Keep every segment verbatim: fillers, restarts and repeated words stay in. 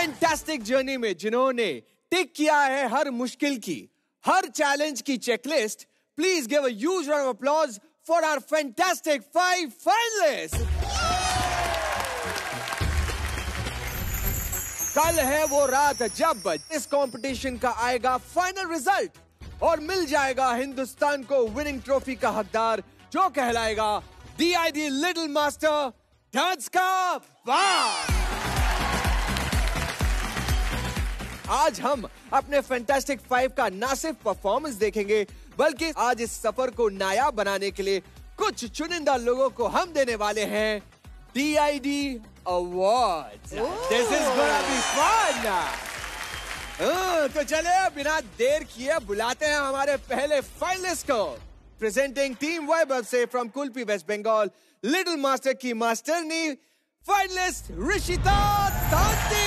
Fantastic journey में जिन्होंने टिक किया है हर मुश्किल की, हर चैलेंज की checklist, please give a huge round of applause for our fantastic five finalists. कल है वो रात जब इस कंपटीशन का आएगा फाइनल रिजल्ट और मिल जाएगा हिंदुस्तान को विनिंग ट्रॉफी का हकदार, जो कहलाएगा D I D little master dance का बाप। आज हम अपने फैंटास्टिक फाइव का ना सिर्फ परफॉर्मेंस देखेंगे, बल्कि आज इस सफर को नायाब बनाने के लिए कुछ चुनिंदा लोगों को हम देने वाले हैं D I D awards. This is gonna be fun। uh, तो चले बिना देर किए बुलाते हैं हमारे पहले फाइनलिस्ट को। प्रेजेंटिंग टीम वैभव से from Kulfi West Bengal, little master की मास्टरनी फाइनलिस्ट ऋषिता तांती।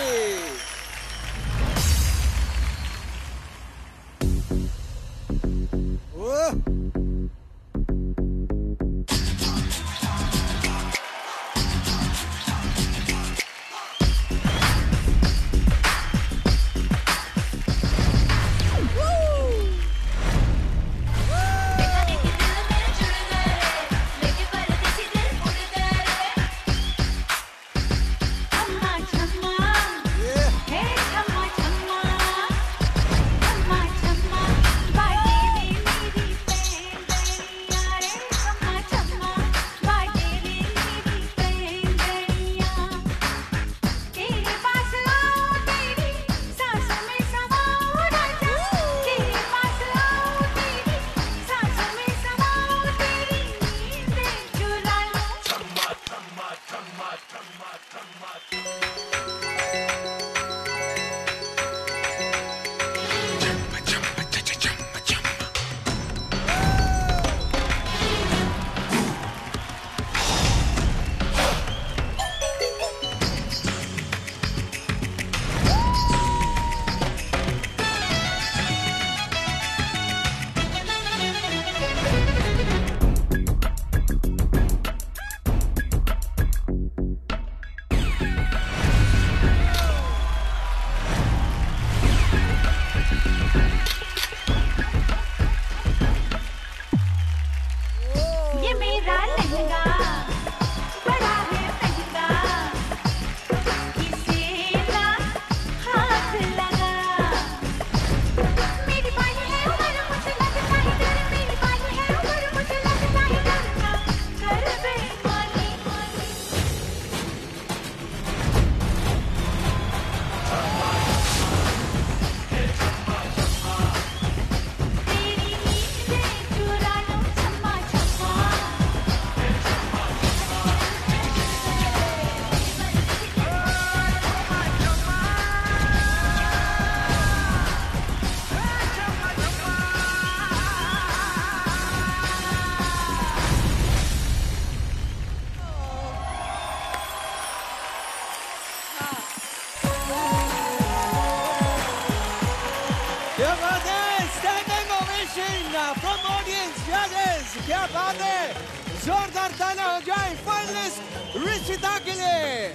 क्या बात है, जोरदार ताना हो जाए फाइनलिस्ट ऋषिता के लिए।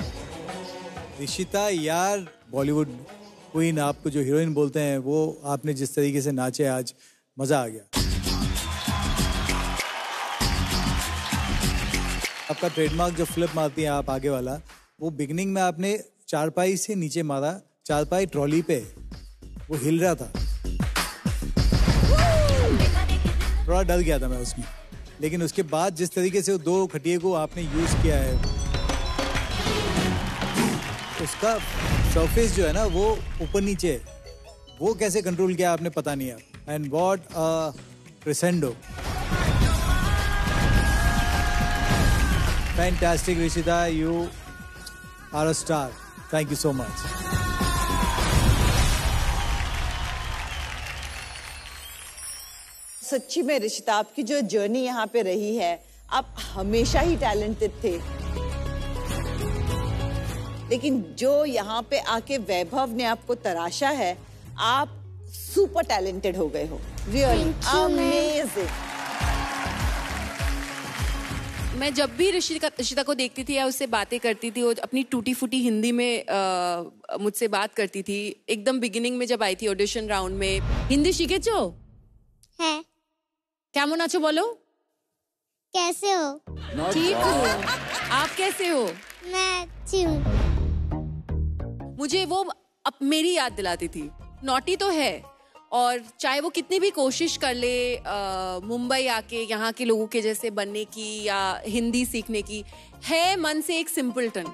ऋषिता यार, बॉलीवुड क्वीन, आपको जो हीरोइन बोलते हैं, वो आपने जिस तरीके से नाचे आज, मजा आ गया। आपका ट्रेडमार्क जो फ्लिप मारती हैं आप आगे वाला, वो बिगनिंग में आपने चारपाई से नीचे मारा, चारपाई ट्रॉली पे, वो हिल रहा था, थोड़ा डर गया था मैं उसमें, लेकिन उसके बाद जिस तरीके से वो दो खटिए को आपने यूज किया है, उसका सरफेस जो है ना वो ऊपर नीचे, वो कैसे कंट्रोल किया आपने पता नहीं है। And what a crescendo, fantastic Rishita, you are a star, thank you so much. सच्ची में ऋषिता, आपकी जो जर्नी यहाँ पे रही है, आप हमेशा ही टैलेंटेड थे, लेकिन जो यहाँ पे आके वैभव ने आपको तराशा है, आप सुपर टैलेंटेड हो गए हो। Really amazing. मैं जब भी ऋषिता ऋषिता को देखती थी या उससे बातें करती थी, वो अपनी टूटी फूटी हिंदी में आ, मुझसे बात करती थी। एकदम बिगिनिंग में जब आई थी ऑडिशन राउंड में। हिंदी শিখেছো? है। কেমন আছো বলো? कैसे हो? ठीक हूँ। आप कैसे हो? मैं अच्छी हूँ। मुझे वो अब मेरी याद दिलाती थी। नॉटी तो है, और चाहे वो कितनी भी कोशिश कर ले मुंबई आके यहाँ के लोगों के जैसे बनने की या हिंदी सीखने की, है मन से एक सिंपलटन।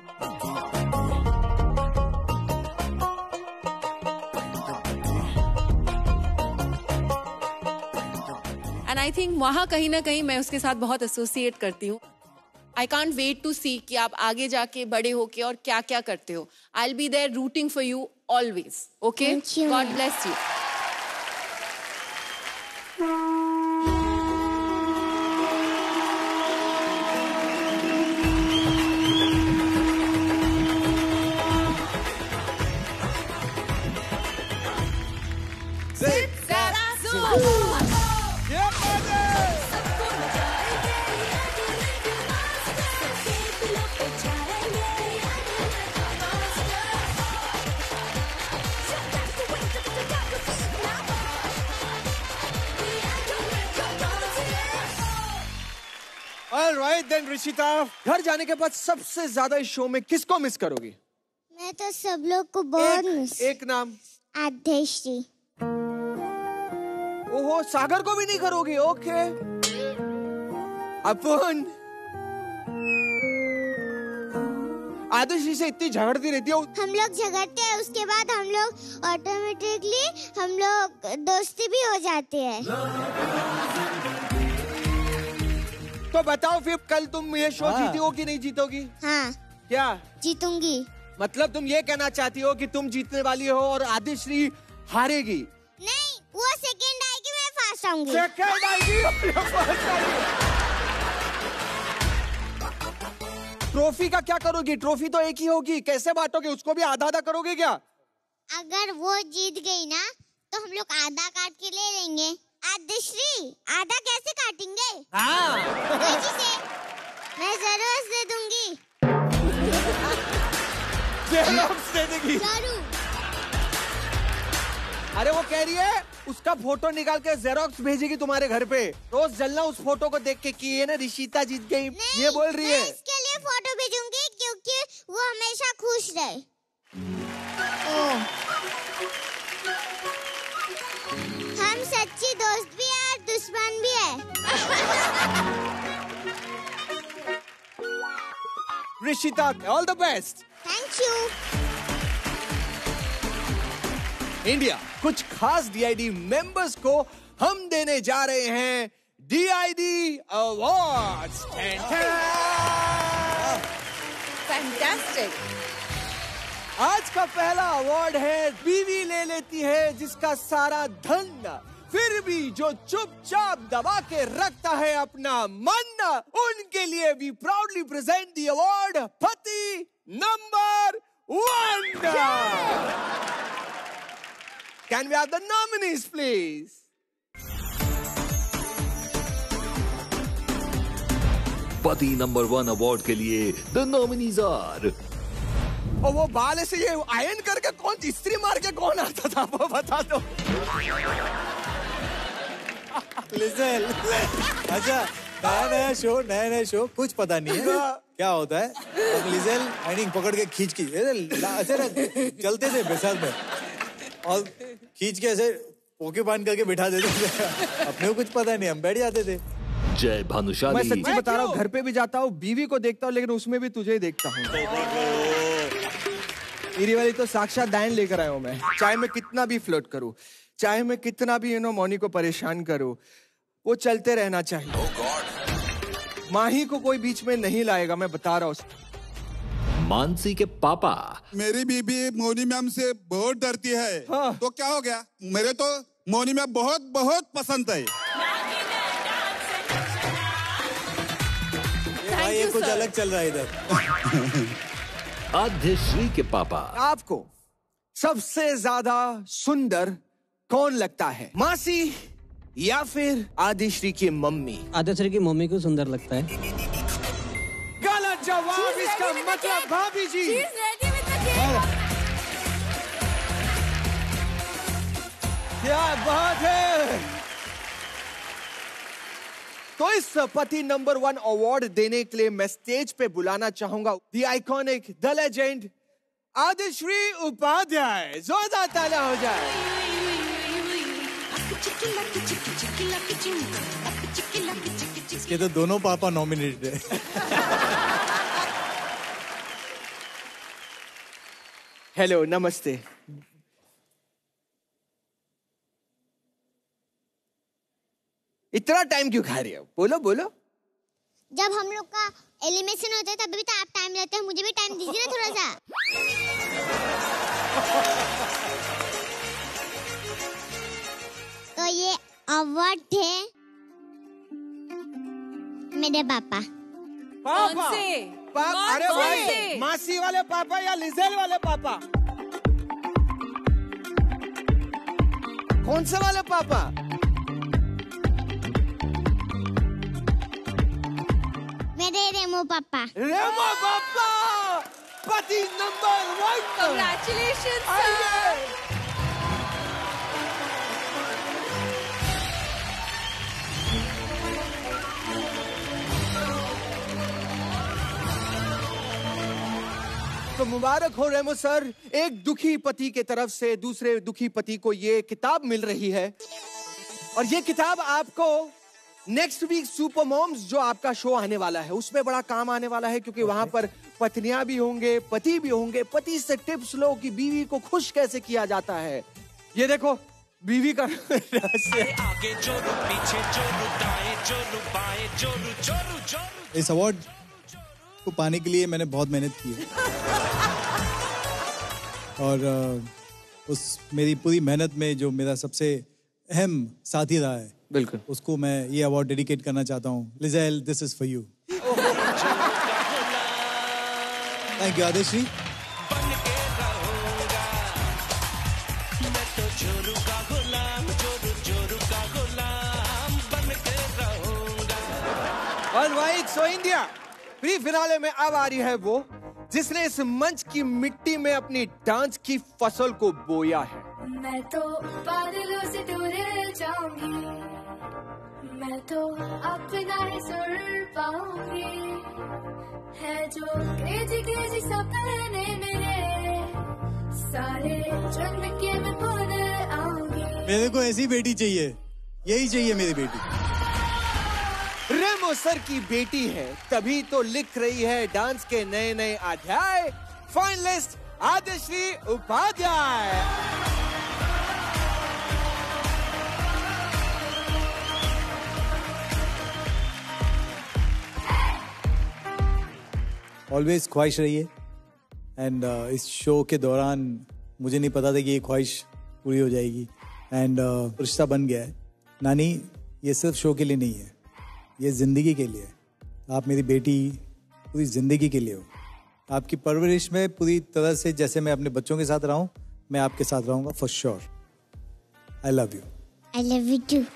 एंड आई थिंक वहाँ कहीं ना कहीं मैं उसके साथ बहुत एसोसिएट करती हूँ। I can't wait to see कि आप आगे जाके बड़े होके और क्या क्या करते हो। I will be there rooting for you always. Okay, God bless you. Alright then Rishita, घर जाने के बाद सबसे ज्यादा इस शो में किसको मिस करोगी? मैं तो सब लोग को बहुत मिस। एक नाम? आदिश्री। ओहो, सागर को भी नहीं करोगी? ओके। अपन आदिश्री से इतनी झगड़ती रहती हो? हम लोग झगड़ते हैं, उसके बाद हम लोग ऑटोमेटिकली हम लोग दोस्ती भी हो जाते हैं। तो बताओ फिर कल तुम ये शो हाँ। जीती हो कि नहीं जीतोगी? हाँ। क्या जीतूंगी? मतलब तुम ये कहना चाहती हो कि तुम जीतने वाली हो और आदिश्री हारेगी? नहीं, वो सेकंड आएगी, मैं फर्स्ट आऊंगी। सेकंड आएगी, फर्स्ट आएगी। ट्रॉफी का क्या करोगी? ट्रॉफी तो एक ही होगी, कैसे बांटोगे? उसको भी आधा आधा करोगे क्या? अगर वो जीत गई ना तो हम लोग आधा काट के ले लेंगे। आदिश्री, आधा कैसे काटेंगे? हाँ। मैं जरूर दे दूंगी। जेरोक्स दे देगी? जरूर। अरे वो कह रही है उसका फोटो निकाल के जेरोक्स भेजेगी तुम्हारे घर पे। रोज जलना उस फोटो को देख के कि ये ना ऋषिता जीत गई, ये बोल रही है। मैं इसके लिए फोटो भेजूंगी क्योंकि वो हमेशा खुश रहे। हम सच्ची दोस्त भी है और दुश्मन भी है। Rishita, all the best. Thank you. India, कुछ खास डीआईडी मेंबर्स को हम देने जा रहे हैं डीआईडी अवार्ड्स। फैंटास्टिक। आज का पहला अवार्ड है बीवी ले लेती है जिसका सारा धन, फिर भी जो चुपचाप दबा के रखता है अपना मन, उनके लिए भी प्राउडली प्रेजेंट द अवार्ड पति number one. Can we have the nominees please? पति नंबर वन अवार्ड के लिए द नॉमिनीज आर। और वो बाल ऐसे ये आयन करके कौन इस्त्री मार के कौन आता था वो बता दो। लिजेल, अच्छा नया नया शो नया नया शो कुछ पता नहीं है क्या होता है। अब लिजेल आइनिंग पकड़ के खींच की ऐसे चलते थे बेसाल में और खींच के ऐसे पोके बांध करके बिठा देते थे। अपने को कुछ पता नहीं, हम बैठ जाते थे। जय भानुशाली। मैं सच्ची बता रहा हूँ, घर पे भी जाता हूँ, बीवी को देखता हूँ, लेकिन उसमें भी तुझे ही देखता हूँ। मेरी वाली तो साक्षात दायन लेकर आया हूँ मैं। चाहे मैं कितना भी फ्लर्ट करूँ, चाहे मैं कितना भी यू नो मौनी को परेशान करूँ, वो चलते रहना चाहिए। माही को कोई बीच में नहीं लाएगा, मैं बता रहा हूँ। मानसी के पापा। मेरी बीबी मोनी मैम से बहुत डरती है। हाँ। तो क्या हो गया, मेरे तो मोनी मैम बहुत बहुत पसंद है। भाई ये कुछ अलग चल रहा है इधर। आदिश्री के पापा। आपको सबसे ज्यादा सुंदर कौन लगता है, मासी या फिर आदिश्री की मम्मी? आदिश्री की मम्मी को सुंदर लगता है। जवाब इसका मतलब भाभी जी। क्या बात है। तो इस पति नंबर वन अवार्ड देने के लिए मैं स्टेज पे बुलाना चाहूंगा the iconic, the legend Aadishree Upadhyay. जोरदार तालियां हो जाए। इसके तो दोनों पापा नॉमिनेटेड है। हेलो, नमस्ते। इतना टाइम क्यों खा रही हो? बोलो बोलो। जब हम लोग का एलिमिनेशन होता है तब भी तो आप टाइम लेते हैं, मुझे भी टाइम दीजिए ना थोड़ा सा। तो ये अवार्ड थे मेरे पापा। पापा? कौन से? पापा? कौन अरे से? भाई, मासी वाले पापा या लिजेल वाले पापा? कौन से वाले पापा? मेरे रेमो पापा। रेमो पापा, पति नंबर वन। Congratulations, आइए। तो मुबारक हो रेमो सर। एक दुखी पति के तरफ से दूसरे दुखी पति को ये किताब मिल रही है, और ये किताब आपको नेक्स्ट वीक सुपर मॉम्स जो आपका शो आने वाला है उसमें बड़ा काम आने वाला है, क्योंकि वहां पर पत्नियां भी होंगे, पति भी होंगे। पति से टिप्स लो कि बीवी को खुश कैसे किया जाता है। ये देखो बीवी का रहस्य। आगे जोरू, पीछे जोरू, दाएं जोरू, बाएं जोरू, जोरू जोरू। इस अवार्ड को पाने के लिए मैंने बहुत मेहनत की है और uh, उस मेरी पूरी मेहनत में जो मेरा सबसे अहम साथी रहा है, बिल्कुल, उसको मैं ये अवार्ड डेडिकेट करना चाहता हूँ। Lizelle, this is for you. Thank you Aadishree. Alright, so India pre finale में अब आ रही है वो जिसने इस मंच की मिट्टी में अपनी डांस की फसल को बोया है। मैं तो बादलों से दूर जाऊंगी, मैं तो अपना ही सुर पाऊंगी, है जो क्रेजी क्रेजी सपने मेरे सारे चुन के मैं खुद आऊंगी। मेरे को ऐसी बेटी चाहिए, यही चाहिए मेरी बेटी। रेमो सर की बेटी है तभी तो लिख रही है डांस के नए नए अध्याय। फाइनलिस्ट आदिश्री उपाध्याय। ऑलवेज ख्वाहिश रही है एंड uh, इस शो के दौरान मुझे नहीं पता था कि ये ख्वाहिश पूरी हो जाएगी एंड uh, रिश्ता बन गया है। नानी, ये सिर्फ शो के लिए नहीं है, ये जिंदगी के लिए है। आप मेरी बेटी पूरी जिंदगी के लिए हो। आपकी परवरिश में पूरी तरह से जैसे मैं अपने बच्चों के साथ रहा हूँ, मैं आपके साथ रहूंगा for sure. I love you. I love you too.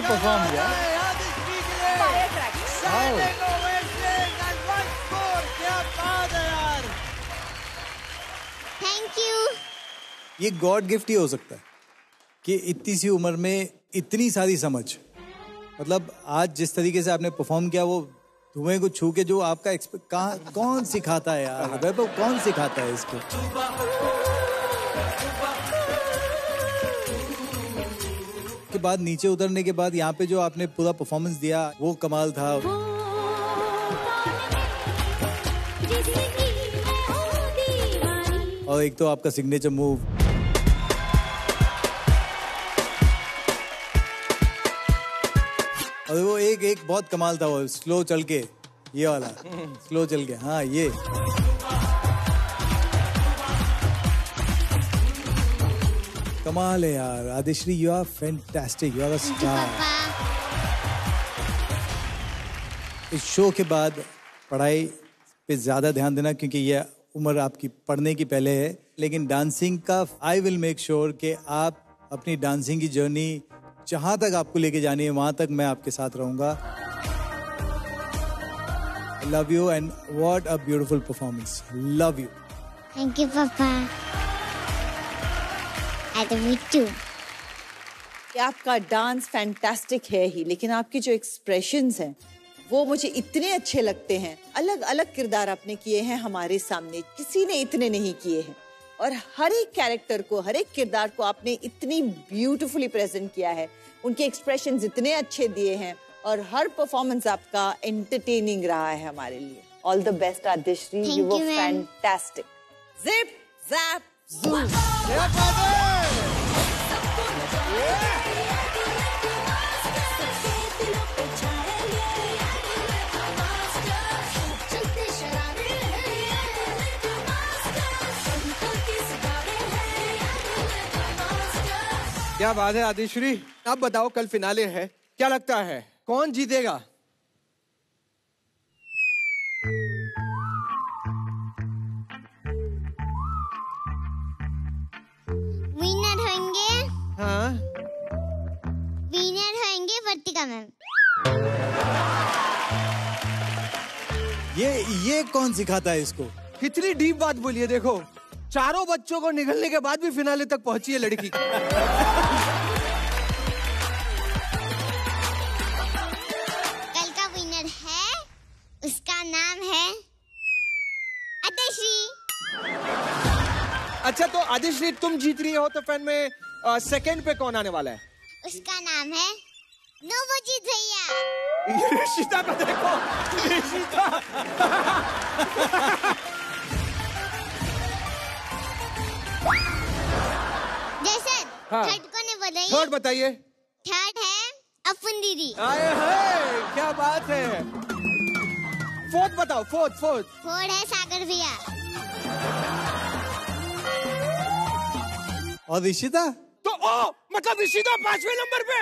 Perform किया। Thank you. ये गॉड गिफ्ट ही हो सकता है कि इतनी सी उम्र में इतनी सारी समझ। मतलब आज जिस तरीके से आपने परफॉर्म किया वो धुएं को छू के जो आपका एक्सपेक्ट कहाँ कौन सिखाता है यार, वैभव कौन सिखाता है इसको। के बाद नीचे उतरने के बाद यहाँ पे जो आपने पूरा परफॉर्मेंस दिया वो कमाल था। और एक तो आपका सिग्नेचर मूव, और वो एक एक बहुत कमाल था, वो स्लो चल के, ये वाला स्लो चल के, हाँ ये कमाल है यार। Aadishree, you are fantastic, you are a star. इस शो के बाद पढ़ाई पे ज्यादा ध्यान देना, क्योंकि ये उम्र आपकी पढ़ने की पहले है, लेकिन डांसिंग का आई विल मेक श्योर कि आप अपनी डांसिंग की जर्नी जहां तक आपको लेके जानी है वहां तक मैं आपके साथ रहूंगा। Love you and what a beautiful performance. Love you. Thank you पापा। I love you too. आपका डांस फैंटास्टिक है ही, लेकिन आपके जो एक्सप्रेशंस हैं वो मुझे इतने अच्छे लगते हैं। अलग अलग किरदार आपने किए हैं हमारे सामने, किसी ने इतने नहीं किए हैं, और हर एक कैरेक्टर को, हर एक किरदार को आपने इतनी ब्यूटीफुली प्रेजेंट किया है। उनके एक्सप्रेशंस इतने अच्छे दिए हैं और हर परफॉर्मेंस आपका एंटरटेनिंग रहा है हमारे लिए। All the best Aadishree, you were fantastic. Zip zap zoo. क्या बात है आदिश्री। अब बताओ, कल फिनाले है, क्या लगता है कौन जीतेगा? विनर होंगे, हाँ विनर होंगे वर्तिका मैम। ये ये कौन सिखाता है इसको? कितनी डीप बात बोली है। देखो, चारों बच्चों को निकलने के बाद भी फिनाले तक पहुंची है लड़की। कल का विनर है, उसका नाम है आदिश्री। अच्छा, तो आदिश्री तुम जीत रही हो, तो फैन में सेकंड पे कौन आने वाला है? उसका नाम है नवजीत भैया। ये ऋषिता को देखो, ऋषिता। जैसे हाँ। थर्ड को ने बताइए। थर्ड बताइए। थर्ड है अपुन दीदी। आए हाय, क्या बात है। फोर्थ बताओ, फोर्थ फोर्थ फोर्थ है सागर भैया। और ऋषिता तो ओ मतलब ऋषिता पांचवें नंबर पे।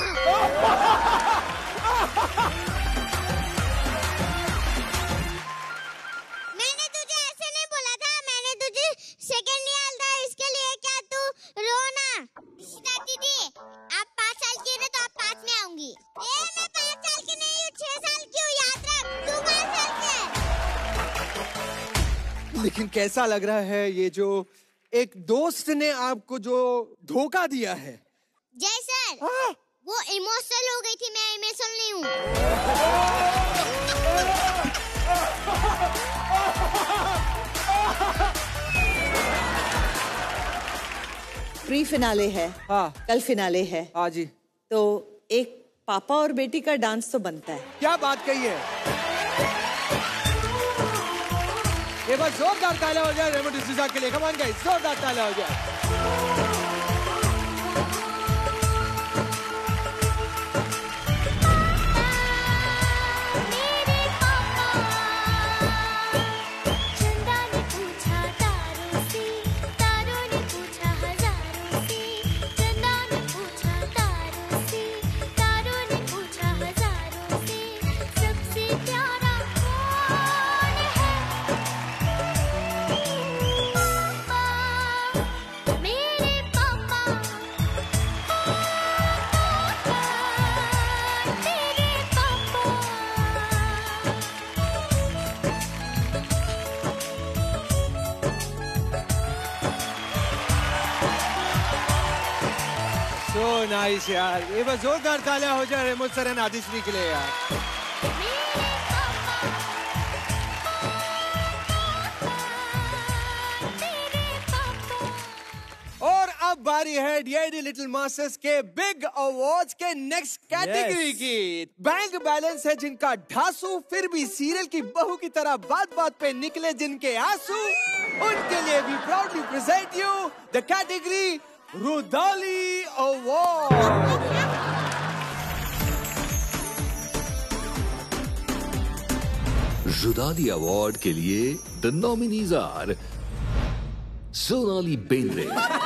मैंने तुझे ऐसे नहीं बोला था, मैंने तुझे सेकंड निकाला था, इसके लिए क्या तू रोना? ऋषिता दीदी, आप पाँच साल की है तो आप पाँच में आऊंगी। ए, मैं पाँच साल की नहीं हूँ, छह साल की हूँ, याद रख। तू पाँच साल की है। लेकिन कैसा लग रहा है ये जो एक दोस्त ने आपको जो धोखा दिया है? जय सर, हाँ? वो इमोशनल हो गई थी, मैं इमोशनल नहीं हूँ। प्री फिनाले है, हाँ कल फिनाले है, हाँ जी। तो एक पापा और बेटी का डांस तो बनता है। क्या बात कही है। ये बार जोरदार तालियां हो जाए रेमो डिसूजा के लिए। कम ऑन गाइस, जोरदार तालियां हो जाए। मेरे नाइस यार, ये बस जोरदार तालियां हो जाए रेमो सर एंड आदिश्री के लिए यार। और अब बारी है डीआईडी लिटिल मास्टर्स के बिग अवार्ड्स के नेक्स्ट कैटेगरी yes. की। बैंक बैलेंस है जिनका ढासू, फिर भी सीरियल की बहू की तरह बात बात पे निकले जिनके आंसू, उनके लिए भी proudly present you the category Rudaali award. Rudaali award के लिए the nominees are Sonali Bendre,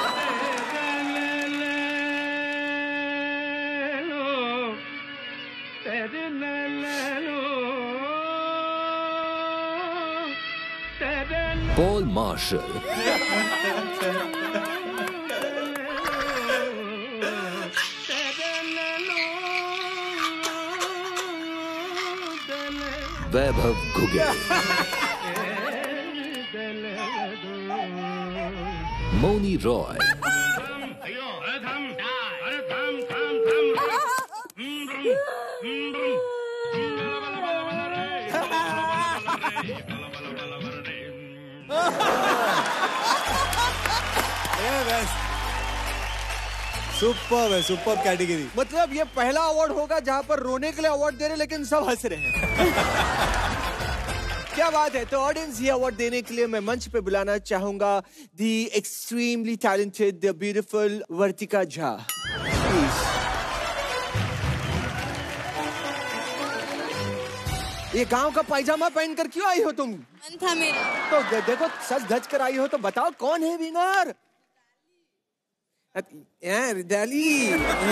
Paul Marshall, Vaibhav Ghuge, Mouni Roy, super है, सुपर कैटेगरी। मतलब ये पहला अवार्ड होगा जहाँ पर रोने के लिए अवार्ड दे रहे लेकिन सब हंस रहे हैं। क्या बात है। तो ऑडियंस ये अवार्ड देने के लिए मैं मंच पे बुलाना चाहूंगा the extremely talented the beautiful Vartika Jha. Please. ये गांव का पायजामा पहनकर क्यों आई हो तुम? मन था मेरा। तो देखो सच धज कर आई हो तो बताओ कौन है विनर? रुदाली,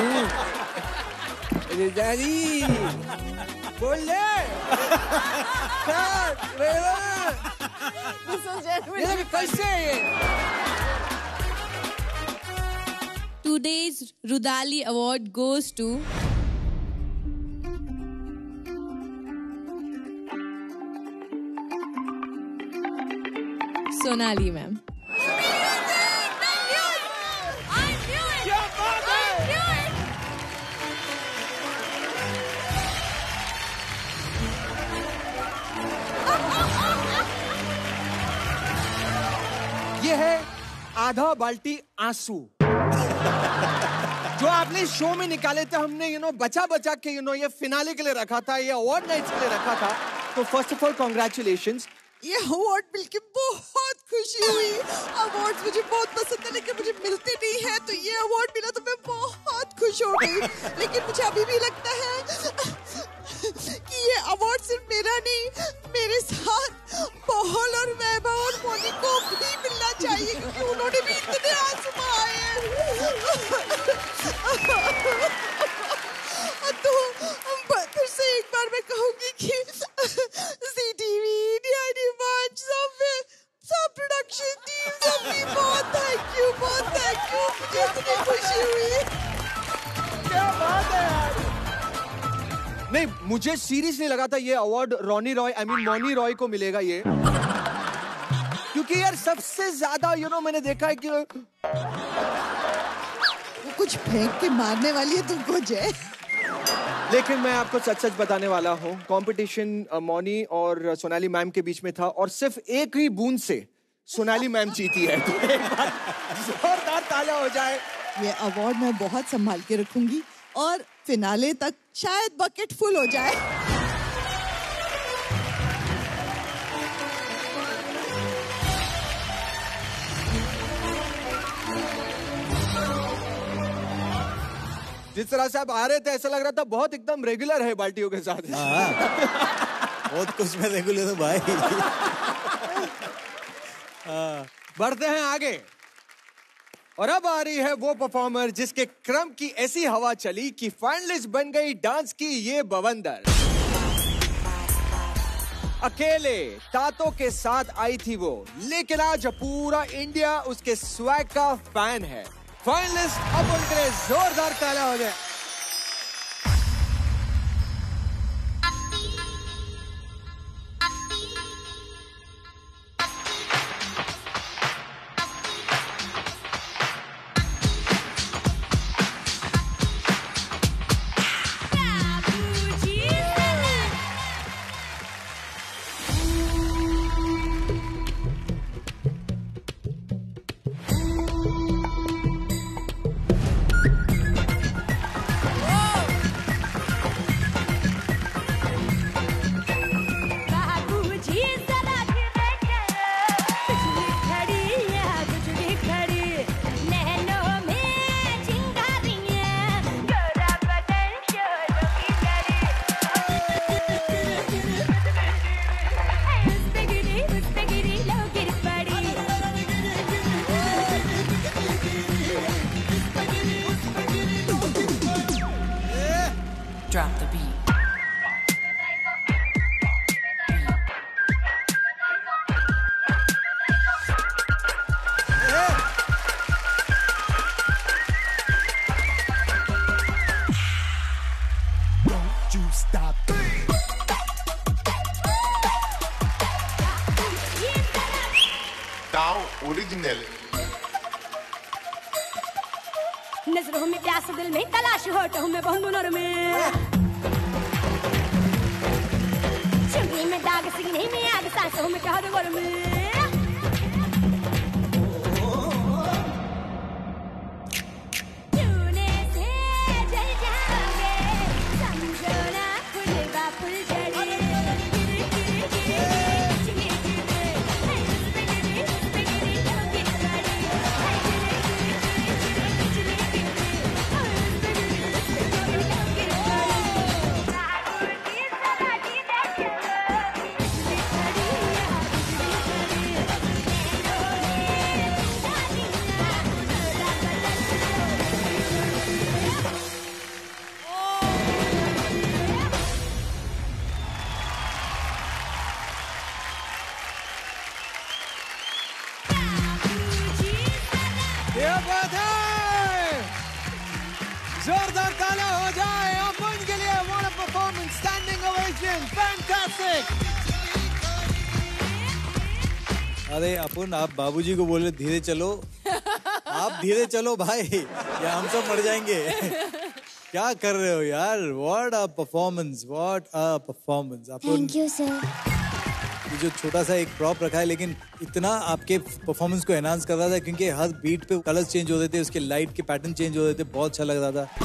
रुदाली बोल ले। कैसे? Today's Rudali Award goes to Sonali ma'am. ये है आधा बाल्टी आंसू जो आपने शो में निकाले थे। हमने यू नो बचा बचा के यू नो ये फिनाले के लिए रखा था, ये अवार्ड नाइट्स के लिए रखा था। तो फर्स्ट ऑफ ऑल कॉन्ग्रेचुलेशंस। ये अवार्ड मिलके बहुत खुशी हुई। अवार्ड्स मुझे बहुत पसंद है लेकिन मुझे मिलते नहीं है, तो ये अवार्ड मिला तो मैं बहुत खुश हो गई। लेकिन मुझे अभी भी लगता है कि ये अवार्ड सिर्फ मेरा नहीं, मेरे साथ पॉल और वैभव और मोनी को भी मिलना चाहिए क्योंकि उन्होंने भी इतने आंसू बहाए हैं। तो फिर से एक बार मैं कहूंगी कि ज़ी टीवी, डीआईडी वन, सब सब प्रोडक्शन टीम सबकी बहुत थैंक यू, बहुत थैंक यू। मुझे इतनी खुशी हुई। क्या बात है यार। नहीं, मुझे सीरियसली लगा था ये award Roni Roy I mean Mouni Roy को मिलेगा ये, क्योंकि यार सबसे ज्यादा यू नो मैंने देखा है कि वो कुछ फेंक के मारने वाली है तुमको जय। लेकिन मैं आपको सच सच बताने वाला हूँ, कंपटीशन मौनी और सोनाली मैम के बीच में था और सिर्फ एक ही बूंद से सोनाली मैम जीती है। तो एक बार जोरदार तालियां हो जाए। ये अवार्ड मैं बहुत संभाल के रखूंगी और फिनाले तक शायद बकेट फुल हो जाए। जिस तरह से आप आ रहे थे ऐसा लग रहा था बहुत एकदम रेगुलर है बाल्टियों के साथ। बहुत कुछ में रेगुलर हूँ भाई। बढ़ते हैं आगे और अब आ रही है वो परफॉर्मर जिसके क्रम की ऐसी हवा चली कि फाइनलिस्ट बन गई डांस की ये बवंदर। अकेले तातों के साथ आई थी वो, लेकिन आज पूरा इंडिया उसके स्वैग का फैन है। फाइनलिस्ट अब उनके लिए जोरदार तालियां हो जाए। ओरिजिनल। नजरों में प्यास दिल में तलाश होठों में बहुनर में चुंगी में दाग सीने में आग सांसों में क्या दवर में तूने से जल जाओगे समझो ना फुलवा फुल जड़ी जोरदार ताला हो जाए अपन के लिए। What a performance, standing ovation, fantastic. अरे अपन आप बाबूजी को बोले धीरे चलो। आप धीरे चलो भाई, या हम सब मर जाएंगे। क्या कर रहे हो यार? What a performance, what a performance. Thank you sir. ये जो छोटा सा एक प्रॉप रखा है, लेकिन इतना आपके परफॉर्मेंस को एनहांस कर रहा था, क्योंकि हर बीट पे कलर्स चेंज होते थे, उसके लाइट के पैटर्न चेंज होते थे, बहुत अच्छा लग रहा था।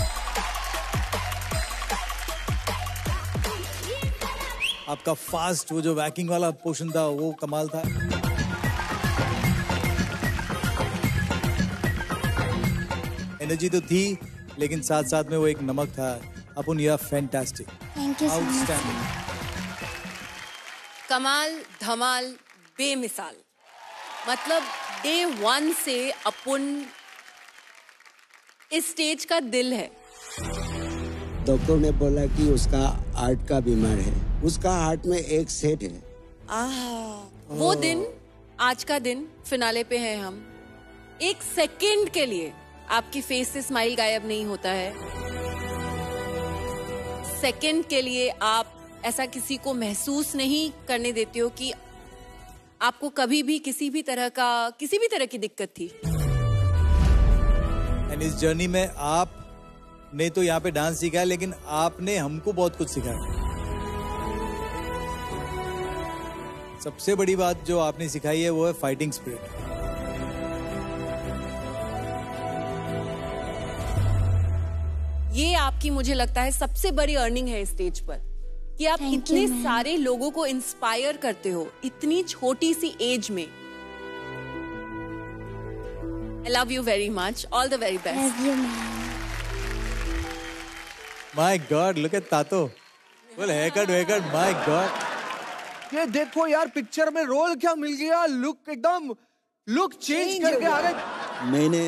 आपका फास्ट वो जो वैकिंग वाला पोर्शन था वो कमाल था। एनर्जी तो थी, लेकिन साथ साथ में वो एक नमक था। अपन you are fantastic, thank you so much. कमाल, धमाल, बेमिसाल। मतलब डे वन से अपन इस स्टेज का दिल है। डॉक्टर ने बोला कि उसका हार्ट का बीमार है, उसका हार्ट में एक सेट है। आह, वो दिन, आज का दिन, फिनाले पे हैं हम। एक सेकंड के लिए आपकी फेस से स्माइल गायब नहीं होता है। सेकंड के लिए आप ऐसा किसी को महसूस नहीं करने देते हो कि आपको कभी भी किसी भी तरह का किसी भी तरह की दिक्कत थी। एंड इस जर्नी में आप ने तो यहाँ पे डांस सीखा है, लेकिन आपने हमको बहुत कुछ सिखाया। सबसे बड़ी बात जो आपने सिखाई है वो है फाइटिंग स्पिरिट। ये आपकी, मुझे लगता है, सबसे बड़ी अर्निंग है इस स्टेज पर, कि आप Thank इतने you, ma'am. सारे लोगों को इंस्पायर करते हो इतनी छोटी सी एज में। I love you very much, all the very best. Love you ma'am. My God, look at तातो। बोल हेयरकट वेयरकट, माय गॉड। ये देखो यार, पिक्चर में रोल क्या मिल गया। लुक एकदम लुक चेंज करके आ गए। मैंने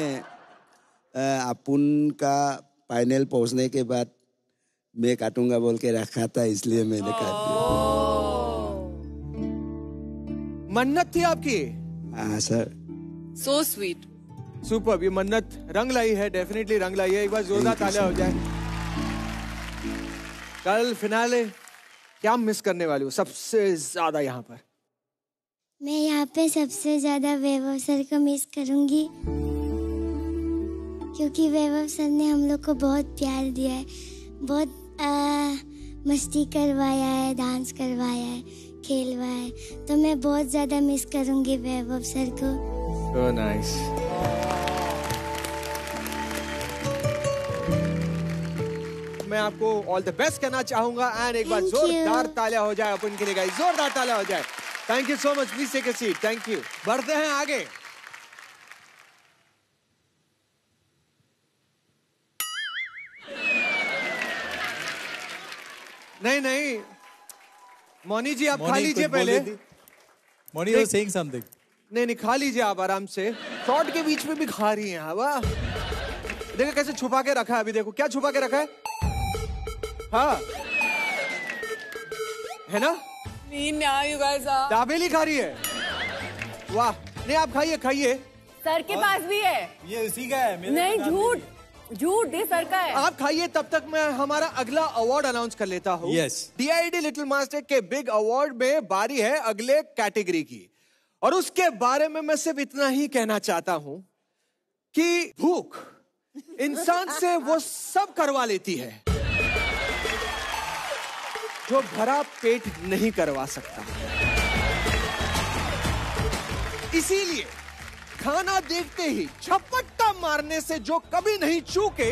अपन का फाइनल पहुंचने के बाद मैं काटूंगा बोल के रखा था, इसलिए मैंने काट दिया। मन्नत थी आपकी? हाँ सर। So sweet. सुपर। ये मन्नत रंग लाई है, डेफिनेटली रंग लाई है। एक बार जोरदार तालियां हो जाए। कल फिनाले क्या मिस करने वाली हो सबसे ज्यादा यहाँ पर? मैं यहाँ पे सबसे ज्यादा वैभव सर को मिस करूंगी, क्योंकि वैभव सर ने हम लोग को बहुत प्यार दिया है, बहुत आ, मस्ती करवाया है, डांस करवाया है, खेलवाया है। तो मैं बहुत ज्यादा मिस करूंगी वैभव सर को। So nice. मैं आपको ऑल द बेस्ट कहना चाहूंगा एंड एक बार Thank you. जोरदार तालियां हो जाए अपन के लिए गाइस, जोरदार तालियां हो जाए। Thank you so much, please take a seat. Thank you. बढ़ते हैं आगे। नहीं नहीं मोनी जी, आप खा मोनी लीजिए कुछ बोल पहले। रही थी। Mouni was saying something. नहीं नहीं खा लीजिए आप आराम से। शॉर्ट के बीच में भी खा रही हैं। वाह, देखो कैसे छुपा के रखा है। अभी देखो क्या छुपा के रखा है। हाँ है ना, दाबेली खा रही है। वाह, नहीं आप खाइए खाइए। सर के पास भी है। ये उसी का है। मेरे नहीं, पास झूठ झूठ दे सर का है। आप खाइए, तब तक मैं हमारा अगला अवार्ड अनाउंस कर लेता हूँ। Yes. D I D little master के बिग अवार्ड में बारी है अगले कैटेगरी की। और उसके बारे में मैं सिर्फ इतना ही कहना चाहता हूं कि भूख इंसान से वो सब करवा लेती है जो भरा पेट नहीं करवा सकता। इसीलिए खाना देखते ही झपट्टा मारने से जो कभी नहीं चूके,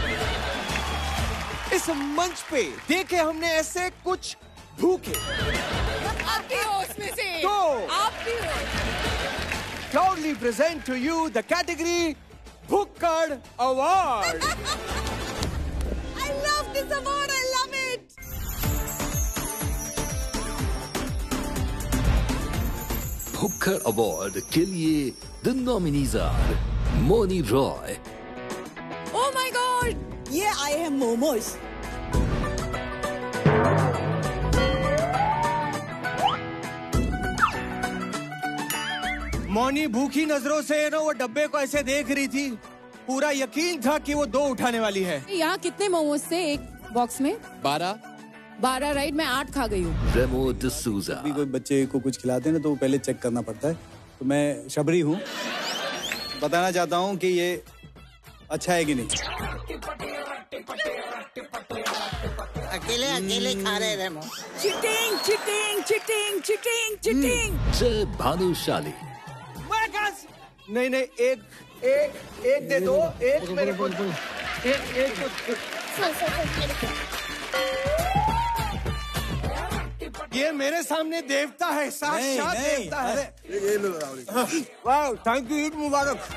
इस मंच पे देखे हमने ऐसे कुछ भूखे। आप भी हो उसमें से। तो आप भी हो। proudly present to you the category Bhukkad Award. I love this award. I love it. Bhukkad Award के लिए the nominees are Moni Roy, Oh my God. ये आए हैं मोमोज। मौनी भूखी नजरों से ना वो डब्बे को ऐसे देख रही थी, पूरा यकीन था कि वो दो उठाने वाली है। यहाँ कितने मोमोज थे एक बॉक्स में? बारह बारह राइट, मैं आठ खा गई हूँ। Remo D'Souza, भी कोई बच्चे को कुछ खिलाते हैं ना तो वो पहले चेक करना पड़ता है। तो मैं शबरी हूँ, बताना चाहता हूँ कि ये अच्छा है कि नहीं। अकेले अकेले खा रहे Remo. Cheating cheating cheating cheating cheating. Jay Bhanushali, नहीं नहीं, एक एक एक दे दो, एक मेरे को, एक एक ये मेरे सामने देवता है, साक्षात देवता है। वाह, थैंक यू, ईद मुबारक।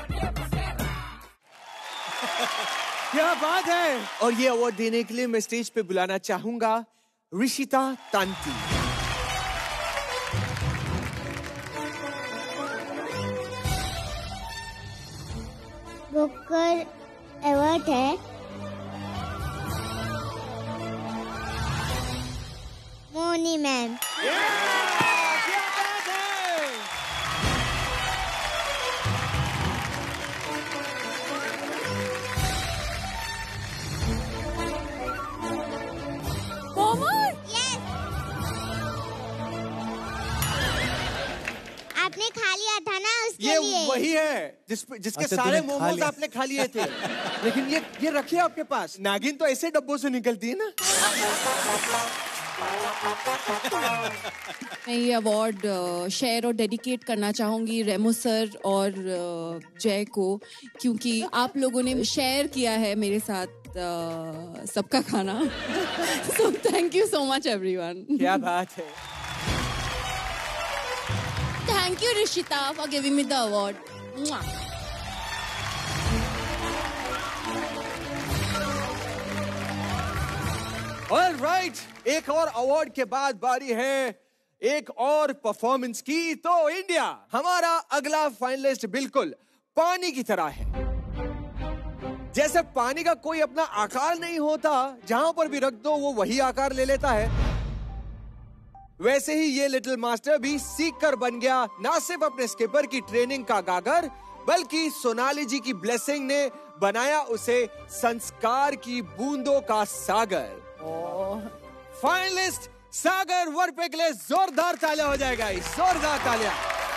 क्या बात है। और ये अवार्ड देने के लिए मैं स्टेज पे बुलाना चाहूंगा ऋषिता तांती। बुकर अवार्ड है मोनी मैम। आपने खा लिया था ना उसके ये लिए। वही है जिस जिसके अच्छा, सारे तूने खा मोमोज लिया। आपने खा लिए थे। लेकिन ये ये रखिए आपके पास। नागिन तो ऐसे डब्बों से निकलती है ना। मैं ये अवार्ड शेयर और डेडिकेट करना चाहूंगी रेमो सर और अ, जय को, क्योंकि आप लोगों ने शेयर किया है मेरे साथ अ, सबका खाना। So thank you so much everyone. क्या बात है। Thank you, Rishita, for giving me the award. Mwah. All right, एक और अवार्ड के बाद बारी है एक और परफॉर्मेंस की। तो इंडिया, हमारा अगला फाइनलिस्ट बिल्कुल पानी की तरह है। जैसे पानी का कोई अपना आकार नहीं होता, जहां पर भी रख दो वो वही आकार ले लेता है, वैसे ही ये लिटिल मास्टर भी सीख कर बन गया ना सिर्फ अपने स्किपर की ट्रेनिंग का गागर, बल्कि सोनाली जी की ब्लेसिंग ने बनाया उसे संस्कार की बूंदों का सागर। फाइनलिस्ट सागर वर्पे के लिए जोरदार तालियां हो जाएगा, जोरदार तालियां।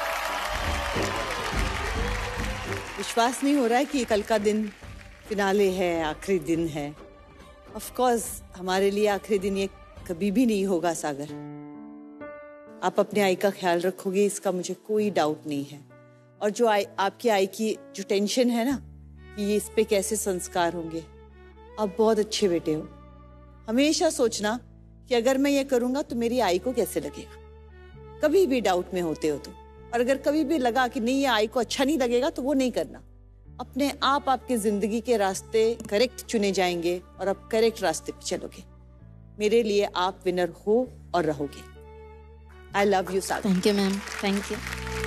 विश्वास नहीं हो रहा है कि कल का दिन फिनाले है, आखिरी दिन है। ऑफ कोर्स हमारे लिए आखिरी दिन ये कभी भी नहीं होगा सागर। आप अपने आई का ख्याल रखोगे, इसका मुझे कोई डाउट नहीं है। और जो आई, आपकी आई की जो टेंशन है ना कि ये इस पे कैसे संस्कार होंगे, आप बहुत अच्छे बेटे हो। हमेशा सोचना कि अगर मैं ये करूंगा तो मेरी आई को कैसे लगेगा। कभी भी डाउट में होते हो तो, और अगर कभी भी लगा कि नहीं ये आई को अच्छा नहीं लगेगा तो वो नहीं करना। अपने आप आपकी जिंदगी के रास्ते करेक्ट चुने जाएंगे और आप करेक्ट रास्ते पे चलोगे। मेरे लिए आप विनर हो और रहोगे। I love you, Sagar. Thank you, ma'am. Thank you.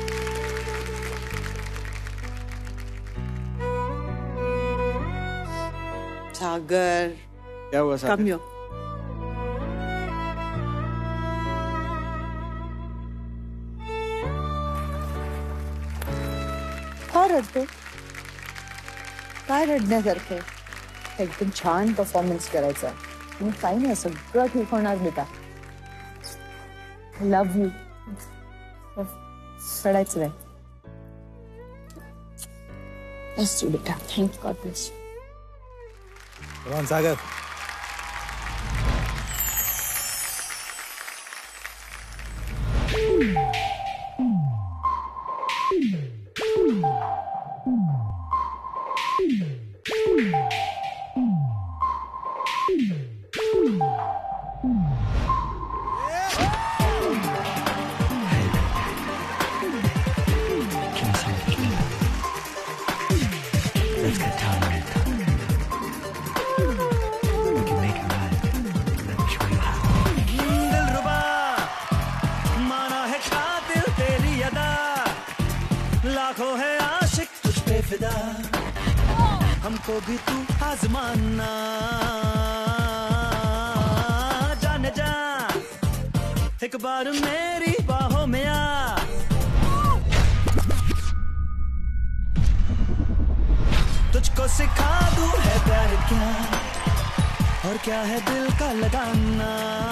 Sagar. क्या हुआ सागर? Come here. काय रडतो? काय रडण्यासारखं? एकदम छान परफॉर्मन्स करायचा. तुम्ही काही नाही, सगळं ठीक होणार बेटा. Love you. पढ़ायचं नाही. Bless you, बेटा. Thank God bless you. Come on, Sagar. लाखों है आशिक तुझ पे फिदा, हमको भी तू आजमाना. जाने जा एक बार मेरी बाहों में आ, तुझको सिखा दूं है प्यार क्या और क्या है दिल का लगाना.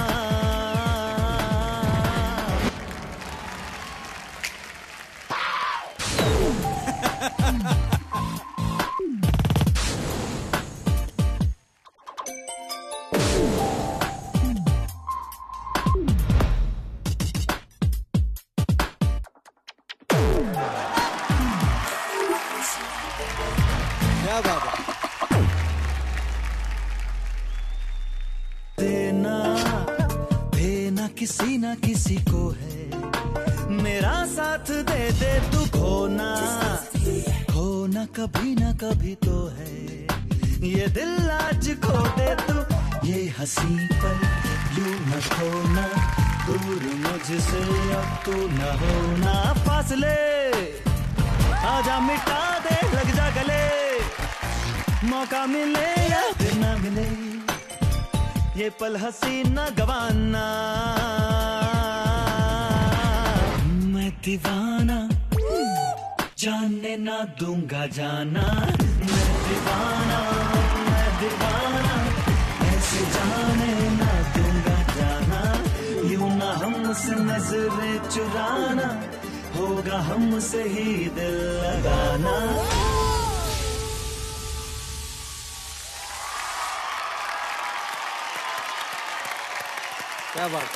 क्या बात है. देना देना किसी ना किसी को है, मेरा साथ दे दे तू खोना खोना कभी ना कभी तो है. ये दिल आज खो दे तू, ये हंसी पर यूं न खोना, दूर मुझसे अब तू न होना. फासले आजा मिटा दे, लग जा गले, मौका मिले या फिर ना मिले, ये पल हसीना गवाना. मैं दीवाना जानने ना दूंगा जाना, मैं दीवाना मैं दीवाना ऐसे जाने ना दूंगा जाना. यूं ना हमसे नजरें चुराना, होगा हमसे ही दिल लगाना. क्या बात है.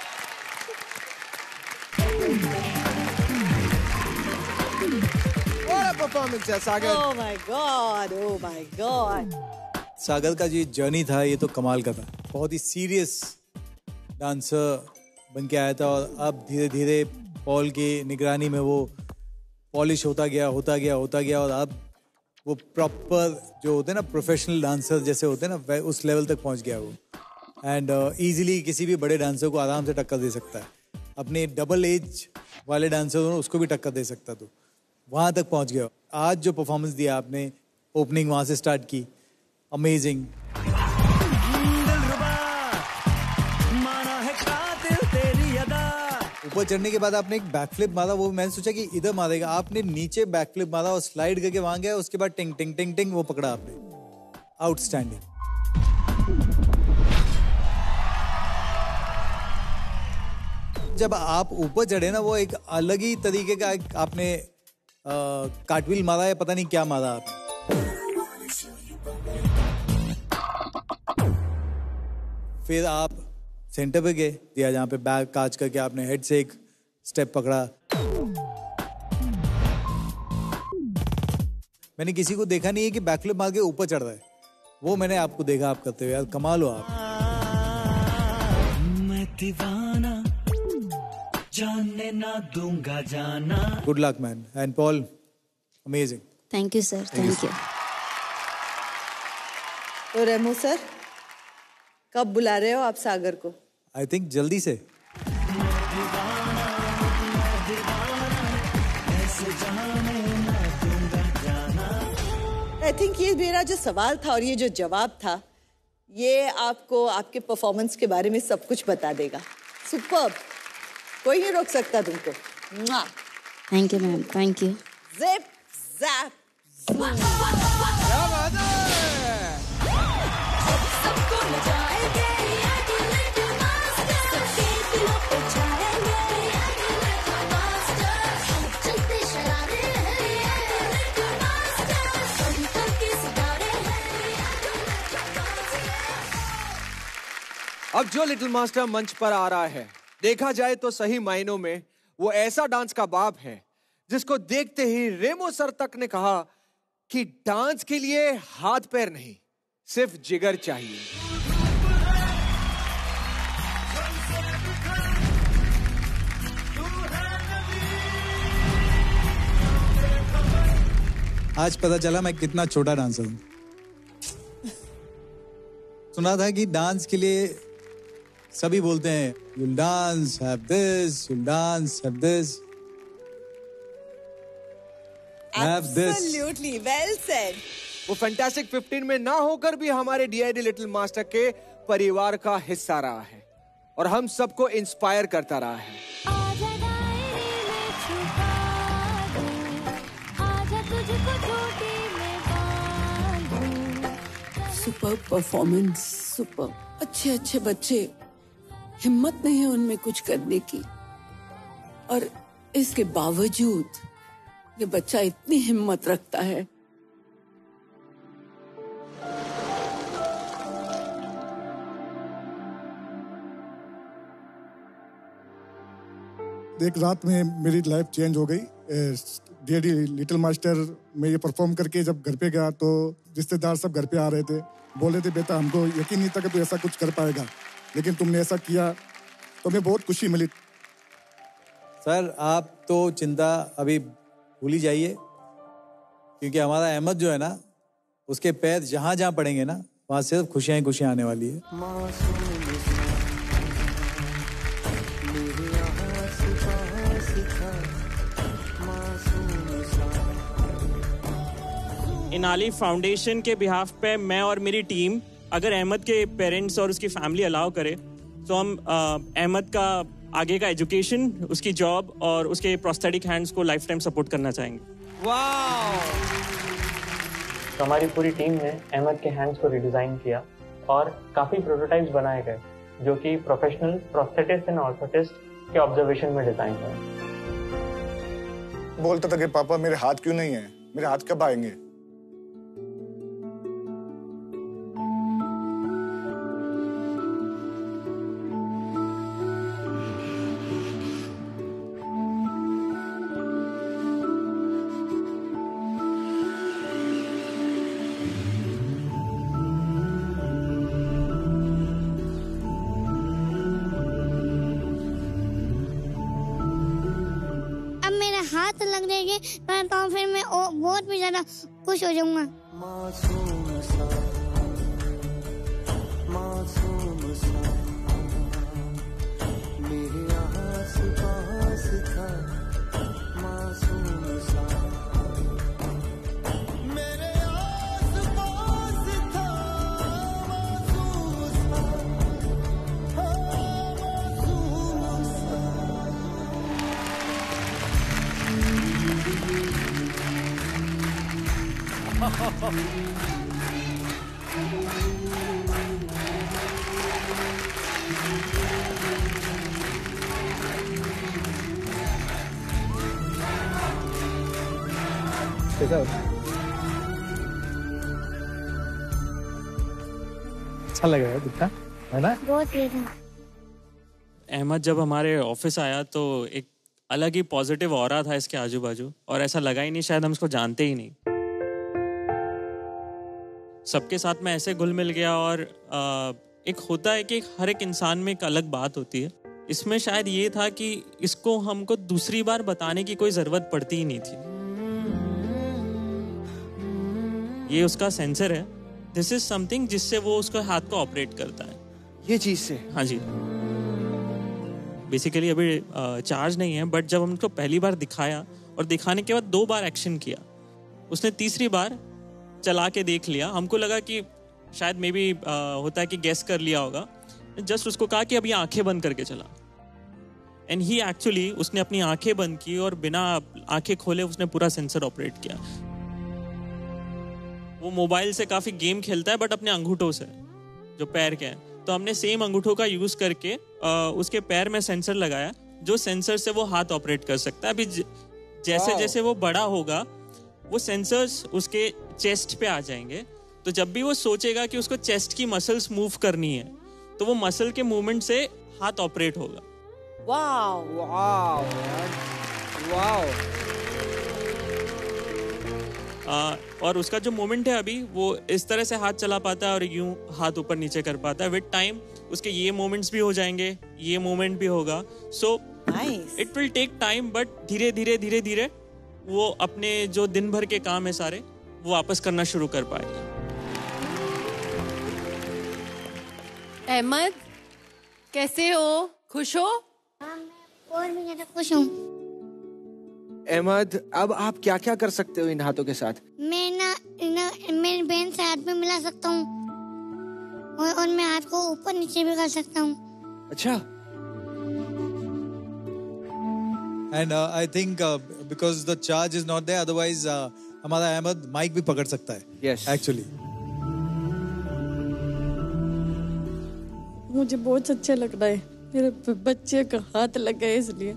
What a performance है सागर. Oh my God, oh my God. सागर का जो जर्नी था ये तो कमाल का था. बहुत ही सीरियस डांसर बन के आया था और अब धीरे धीरे पॉल की निगरानी में वो पॉलिश होता गया होता गया होता गया और अब वो प्रॉपर जो होते हैं ना प्रोफेशनल डांसर जैसे होते हैं ना उस लेवल तक पहुंच गया वो. एंड इजीली uh, किसी भी बड़े डांसर को आराम से टक्कर दे सकता है. अपने डबल एज वाले डांसर हो उसको भी टक्कर दे सकता. तो वहां तक पहुंच गया. आज जो परफॉर्मेंस दिया आपने, ओपनिंग वहां से स्टार्ट की, अमेजिंग. ऊपर चढ़ने के बाद आपने एक बैकफ्लिप मारा, वो मैंने सोचा कि इधर मारेगा, आपने नीचे बैकफ्लिप मारा और स्लाइड करके वहां गया. उसके बाद टिंग टिंग टिंग टिंग वो पकड़ा आपने. आउटस्टैंडिंग. जब आप ऊपर चढ़े ना वो एक अलग ही तरीके का एक आपने कार्टव्हील मारा है, पता नहीं क्या मारा आपने. फिर आप सेंटर पे गए दिया जहाँ पे बैग काज करके आपने हेड से एक स्टेप पकड़ा. मैंने किसी को देखा नहीं है कि बैकफ्लिप मार के ऊपर चढ़ रहा है. वो मैंने आपको देखा आप करते हुए. यार कमाल हो आप. मैं दीवाना जानने ना दूंगा जाना. Good luck man. And Paul, amazing. Thank you sir. Thank you. तो रेमो सर, कब बुला रहे हो आप सागर को? आई थिंक जल्दी से. आई थिंक ये मेरा जो सवाल था और ये जो जवाब था ये आपको आपके परफॉर्मेंस के बारे में सब कुछ बता देगा. सुपर्ब. कोई नहीं रोक सकता तुमको. Thank you ma'am. Thank you. Zip zap. क्या बात है. अब जो लिटिल मास्टर मंच पर आ रहा है, देखा जाए तो सही मायनों में वो ऐसा डांस का बाप है जिसको देखते ही रेमो सर तक ने कहा कि डांस के लिए हाथ पैर नहीं, सिर्फ जिगर चाहिए। आज पता चला मैं कितना छोटा डांसर हूँ। सुना था कि डांस के लिए सभी बोलते हैं you'll dance, have this, you'll dance, have this, have this. Absolutely, well said. वो फैंटास्टिक फिफ्टीन में ना होकर भी हमारे डीआईडी लिटिल मास्टर के परिवार का हिस्सा रहा है और हम सबको इंस्पायर करता रहा है। Super performance, super. अच्छे अच्छे बच्चे, हिम्मत नहीं है उनमें कुछ करने की, और इसके बावजूद ये बच्चा इतनी हिम्मत रखता है। एक रात में मेरी लाइफ चेंज हो गई। डीआईडी लिटिल मास्टर में ये परफॉर्म करके जब घर पे गया तो रिश्तेदार सब घर पे आ रहे थे, बोले थे बेटा हमको यकीन नहीं था कि तू ऐसा कुछ कर पाएगा, लेकिन तुमने ऐसा किया तो हमें बहुत खुशी मिली। सर आप तो चिंता अभी भूल ही जाइए, क्योंकि हमारा अहमद जो है ना, उसके पैर जहाँ जहाँ पड़ेंगे ना, वहाँ सिर्फ खुशियाँ ही खुशियाँ आने वाली है। इनाली फाउंडेशन के बिहाफ पे मैं और मेरी टीम, अगर अहमद के पेरेंट्स और उसकी फैमिली अलाउ करे तो हम अहमद का आगे का एजुकेशन, उसकी जॉब और उसके प्रोस्थेटिक हैंड्स को लाइफ टाइम सपोर्ट करना चाहेंगे। वाओ! तो हमारी पूरी टीम ने अहमद के हैंड्स को रिडिजाइन किया और काफी प्रोटोटाइप्स बनाए गए जो कि प्रोफेशनल प्रोस्थेटिस्ट एंड ऑर्थोटिस्ट के ऑब्जर्वेशन में डिजाइन हुए। बोलता था कि पापा मेरे हाथ क्यों नहीं है, मेरे हाथ कब आएंगे। हाथ लग जाएंगे तो फिर मैं बहुत भी ज्यादा खुश हो जाऊंगा। अच्छा लग रहा है दिखता है ना? बहुत ही। अहमद जब हमारे ऑफिस आया तो एक अलग ही पॉजिटिव ऑरा था इसके आजू बाजू, और ऐसा लगा ही नहीं शायद हम इसको जानते ही नहीं। सबके साथ में ऐसे घुल मिल गया, और आ, एक होता है कि हर एक इंसान में एक अलग बात होती है। इसमें शायद ये था कि इसको हमको दूसरी बार बताने की कोई जरूरत पड़ती ही नहीं थी। ये उसका सेंसर है, दिस इज समथिंग जिससे वो उसके हाथ को ऑपरेट करता है, ये चीज से। हाँ जी, बेसिकली अभी चार्ज नहीं है, बट जब हमको पहली बार दिखाया और दिखाने के बाद दो बार एक्शन किया, उसने तीसरी बार चला के देख लिया। हमको लगा कि शायद मे बी होता है कि गेस कर लिया होगा, जस्ट उसको कहा कि अभी आंखें बंद करके चला, एंड ही एक्चुअली उसने अपनी आंखें बंद की और बिना आंखें खोले उसने पूरा सेंसर ऑपरेट किया। वो मोबाइल से काफी गेम खेलता है बट अपने अंगूठों से, जो पैर के हैं, तो हमने सेम अंगूठों का यूज करके आ, उसके पैर में सेंसर लगाया, जो सेंसर से वो हाथ ऑपरेट कर सकता है। अभी ज, जैसे जैसे वो बड़ा होगा वो सेंसर्स उसके चेस्ट पे आ जाएंगे, तो जब भी वो सोचेगा कि उसको चेस्ट की मसल्स मूव करनी है तो वो मसल के मूवमेंट से हाथ ऑपरेट होगा। Wow wow wow. आ, और उसका जो मोमेंट है अभी वो इस तरह से हाथ चला पाता है और यूं हाथ ऊपर नीचे कर पाता है। विद टाइम उसके ये मोमेंट्स भी हो जाएंगे, ये मोमेंट भी होगा। So it will take time, but धीरे धीरे धीरे धीरे वो अपने जो दिन भर के काम है सारे वो वापस करना शुरू कर पाएगा। अहमद कैसे हो? खुश हो? और भी ज्यादा खुश हूँ। अहमद, अब आप क्या क्या कर सकते हो इन हाथों के साथ? मैं ना, ना मेरी बहन से हाथ में मिला सकता हूँ और, और मैं हाथ को ऊपर नीचे भी कर सकता हूँ। अच्छा। And I think because the charge is not there, otherwise हमारा अहमद माइक भी पकड़ सकता है। यस एक्चुअली मुझे बहुत अच्छा लग रहा है, मेरे बच्चे का हाथ लग गया इसलिए।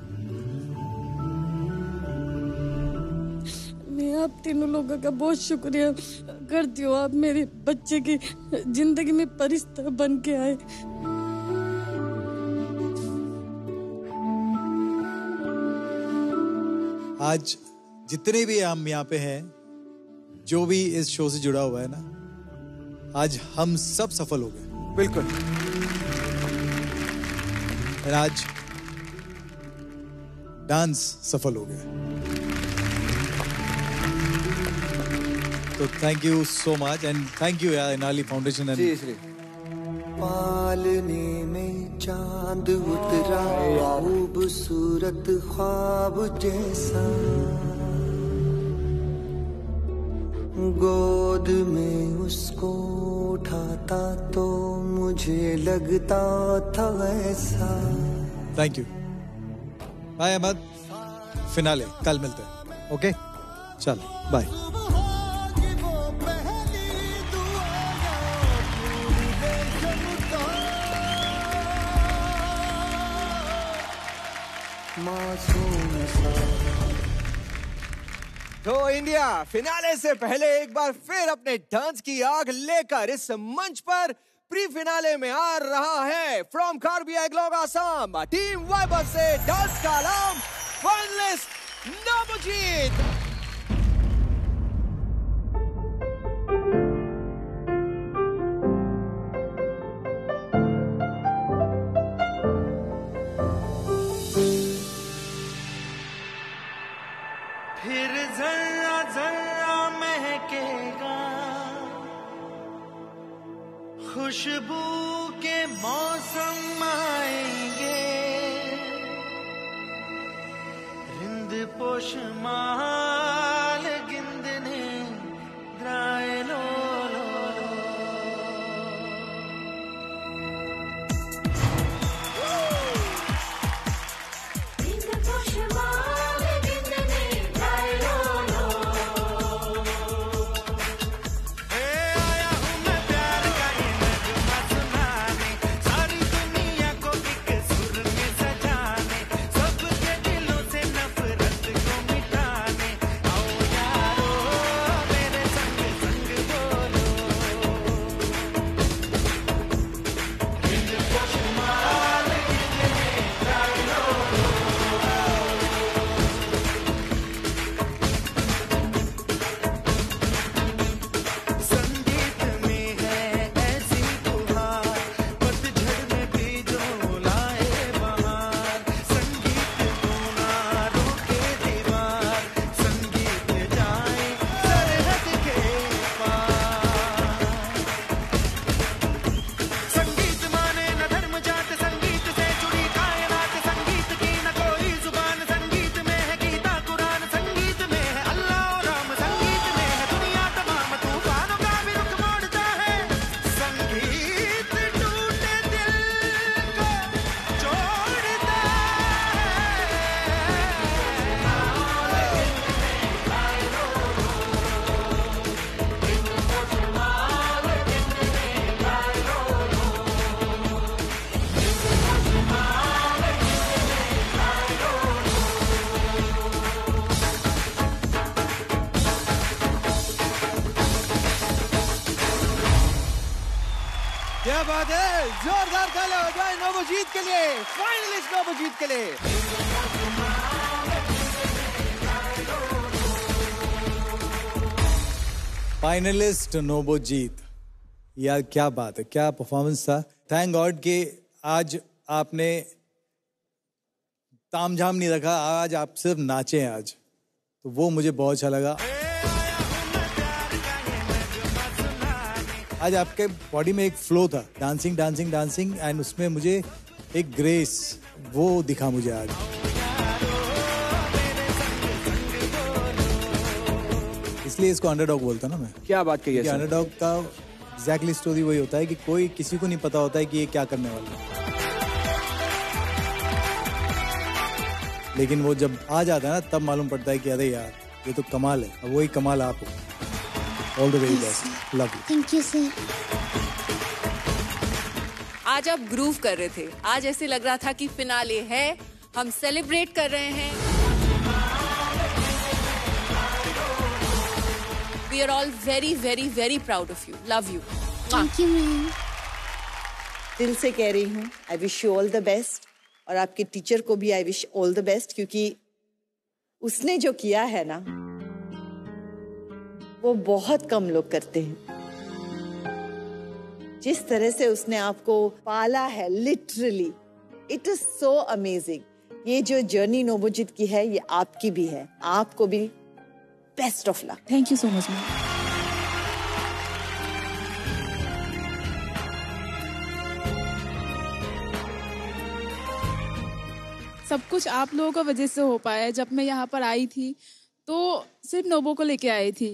मैं आप तीनों लोगों का बहुत शुक्रिया करती हूँ। आप मेरे बच्चे की जिंदगी में फरिश्ता बन के आए। आज जितने भी हम यहाँ पे हैं, जो भी इस शो से जुड़ा हुआ है ना, आज हम सब सफल हो गए। बिल्कुल। और आज डांस सफल हो गया। तो thank you so much and thank you यार इनाली फाउंडेशन एंड पालने में चांद उतरा खूबसूरत ख्वाब जैसा, गोद में उसको उठाता तो मुझे लगता था वैसा। Thank you. Bye Ahmad, finale कल मिलते हैं। ओके चलो बाय। तो इंडिया फिनाले से पहले एक बार फिर अपने डांस की आग लेकर इस मंच पर प्री फिनाले में आ रहा है फ्रॉम कार्बी एंगलोंग असम, टीम वाइबर से डांस का नाम फाइनलिस्ट नवजीत। फिर जर्रा जर्रा महकेगा खुशबू के मौसम आएंगे, रिंद पोश माल गिंदने द्राय लो लो लो। रिंद पोश माल गिंदने द्राय लो लो। ए आया हूँ मैं प्यार का ये नगमा सुनाने, सारी दुनिया को एक सुर में सजाने, सबके दिलों से नफरत को मिटाने, क्या बात है, जोरदार तालियां हो जाए नवजीत के लिए, फाइनलिस्ट नवजीत के लिए। फाइनलिस्ट नवजीत, यार क्या बात है, क्या परफॉर्मेंस था। थैंक गॉड कि आज आपने तामझाम नहीं रखा, आज आप सिर्फ नाचे हैं आज, तो वो मुझे बहुत अच्छा लगा। आज आपके बॉडी में एक फ्लो था, डांसिंग डांसिंग डांसिंग, एंड उसमें मुझे एक ग्रेस वो दिखा मुझे आज। इसलिए इसको अंडरडॉग बोलता ना मैं। क्या बात कही है सर? अंडरडॉग का एग्जैक्टली स्टोरी वही होता है कि कोई किसी को नहीं पता होता है कि ये क्या करने वाला है, लेकिन वो जब आ जाता है ना तब मालूम पड़ता है कि अरे यार ये तो कमाल है। अब वही कमाल आप हो। All the very best, love you. Thank you sir. आज आप ग्रूव कर रहे थे, आज ऐसे लग रहा था कि फिनाले है, हम सेलिब्रेट कर रहे हैं। We are all very very very proud of you. Love you. Thank you ma'am. दिल से कह रही हूँ I wish you all the best, और आपके टीचर को भी I wish all the best, क्योंकि उसने जो किया है ना वो बहुत कम लोग करते हैं। जिस तरह से उसने आपको पाला है, literally it is so amazing. ये जो जर्नी नवजीत की है ये आपकी भी है, आपको भी best of luck. Thank you so much ma'am. सब कुछ आप लोगों की वजह से हो पाया है। जब मैं यहाँ पर आई थी तो सिर्फ नोबो को लेके आई थी।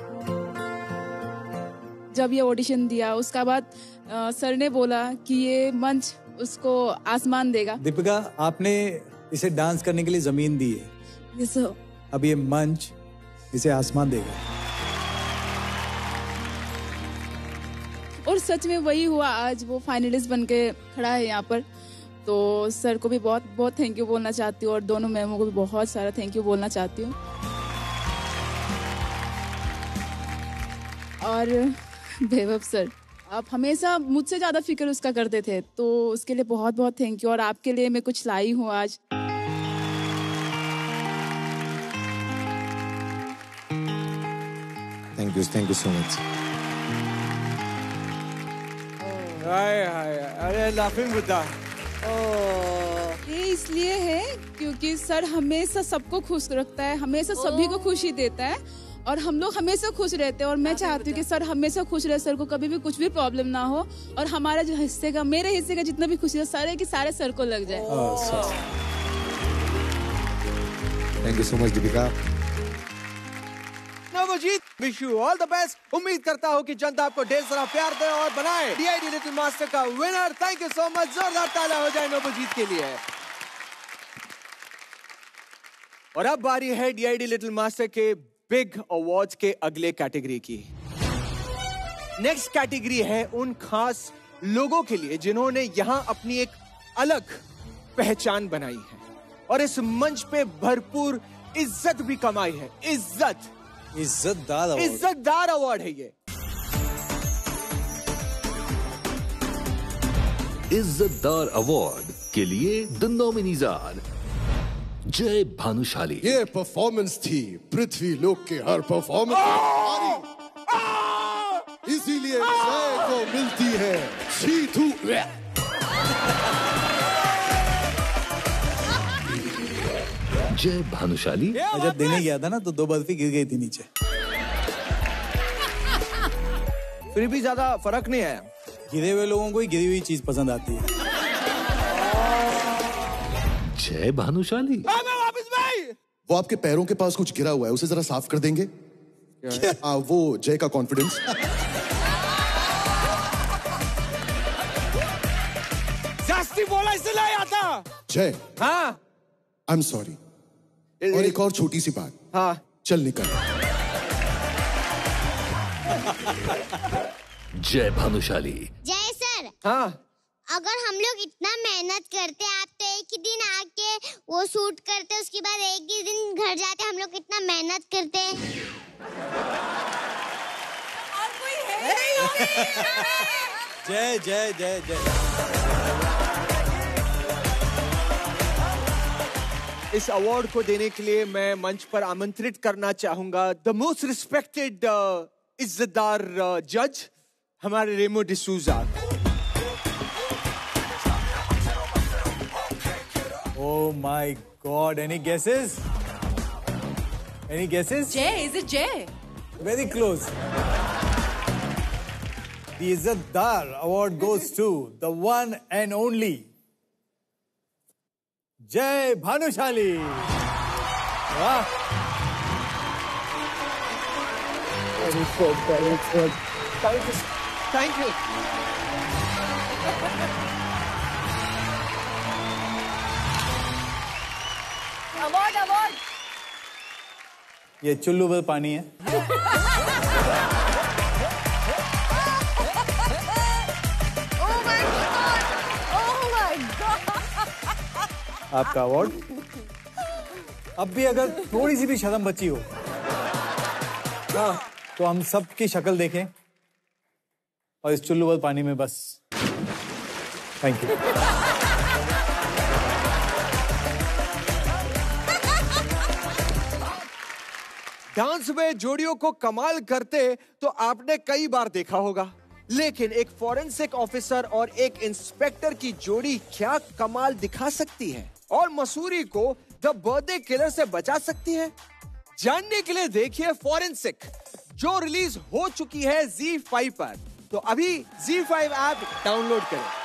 जब ये ऑडिशन दिया उसका बाद आ, सर ने बोला कि ये मंच उसको आसमान देगा। दीपिका, आपने इसे डांस करने के लिए जमीन दी है, यस सर। अब ये मंच इसे आसमान देगा। और सच में वही हुआ, आज वो फाइनलिस्ट बन के खड़ा है यहाँ पर। तो सर को भी बहुत बहुत थैंक यू बोलना चाहती हूँ, और दोनों मैमों को भी बहुत सारा थैंक यू बोलना चाहती हूँ। और बेवब सर, आप हमेशा मुझसे ज्यादा फिक्र उसका करते थे, तो उसके लिए बहुत बहुत थैंक यू। और आपके लिए मैं कुछ लाई हूँ आज। Thank you, thank you so much. Hi hi, अरे लाफिंग बुद्धा। ये इसलिए है क्योंकि सर हमेशा सबको खुश रखता है, हमेशा सभी को खुशी देता है, और हम लोग हमेशा खुश रहते हैं। और मैं चाहती हूँ कि सर हमेशा खुश रहे, सर को कभी भी कुछ भी प्रॉब्लम ना हो, और हमारा जो हिस्से का, मेरे हिस्से का जितना भी खुशी है सारे की सारे सर को लग जाए। Thank you so much Deepika. Navjeet, wish you all the best. उम्मीद करता हूँ कि जनता आपको ढेर सारा प्यार दे और बनाए डीआईडी लिटिल मास्टर का विनर। Thank you so much. जोरदार तालियां हो जाए नवजीत के लिए। और अब बारी है डीआईडी लिटिल मास्टर के बिग अवार्ड्स के अगले कैटेगरी की। नेक्स्ट कैटेगरी है उन खास लोगों के लिए जिन्होंने यहाँ अपनी एक अलग पहचान बनाई है और इस मंच पे भरपूर इज्जत भी कमाई है। इज्जत इज्जतदार अवार्ड इज्जतदार अवार्ड है ये। इज्जतदार अवार्ड के लिए द नॉमिनीज आर जय भानुशाली। ये परफॉर्मेंस थी पृथ्वी लोक के हर परफॉर्मेंस इसीलिए जय को मिलती है सीधू। जय भानुशाली। जब देने गया था ना तो दो बर्फी गिर गई थी नीचे। फिर भी ज्यादा फर्क नहीं आया। गिरे हुए लोगों को ही गिरी हुई चीज पसंद आती है। जय भानुशाली। वो आपके पैरों के पास कुछ गिरा हुआ है, उसे जरा साफ कर देंगे? आ, वो जय का कॉन्फिडेंस। जास्ती बोला इसलिए आता। जय, हाँ आई एम सॉरी। और एक और छोटी सी बात। हाँ, चल निकल। जय भानुशाली। जय सर। हाँ, अगर हम लोग इतना मेहनत करते, आप तो एक ही दिन आके वो शूट करते, उसके बाद एक ही दिन घर जाते, हम लोग कितना मेहनत करते हैं। जय जय जय जय। इस अवार्ड को देने के लिए मैं मंच पर आमंत्रित करना चाहूंगा द मोस्ट रिस्पेक्टेड इज्जतदार जज हमारे Remo D'Souza. Oh my God! Any guesses? Any guesses? Jay, is it Jay? Very close. The Izzatdar award goes to the one and only Jay Bhanushali. Wow. Very good, very good. Thank you. Thank you. Award award. ये चुल्लू भर पानी है। Oh my God! Oh my God! आपका award. अब भी अगर थोड़ी सी भी शर्म बची हो तो हम सब की शक्ल देखें और इस चुल्लू भर पानी में बस। Thank you. डांस में जोड़ियों को कमाल करते तो आपने कई बार देखा होगा, लेकिन एक फॉरेंसिक ऑफिसर और एक इंस्पेक्टर की जोड़ी क्या कमाल दिखा सकती है और मसूरी को द बर्थडे किलर से बचा सकती है? जानने के लिए देखिए फॉरेंसिक, जो रिलीज हो चुकी है ज़ी फाइव पर। तो अभी ज़ी फाइव ऐप डाउनलोड करें।